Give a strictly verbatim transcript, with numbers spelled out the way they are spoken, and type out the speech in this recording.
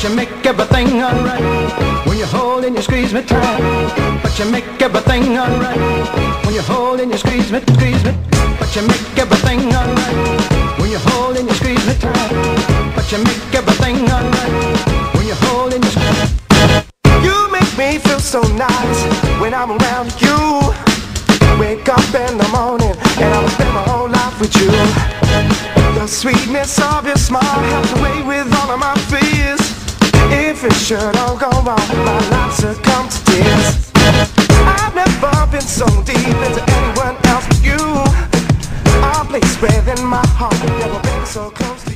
but you make everything alright. When you hold and you squeeze me tight, but you make everything alright. When you hold and you squeeze me, squeeze me, but you make everything alright. When you hold and you squeeze me tight, but you make everything alright. When you hold and you squeeze me. You make me feel so nice when I'm around you. Wake up in the morning and I will spend my whole life with you. The sweetness of your smile helps away with all of my fears. If it should all go wrong, my life succumbs to tears. I've never been so deep into anyone else but you. A place within my heart, never been so close to you.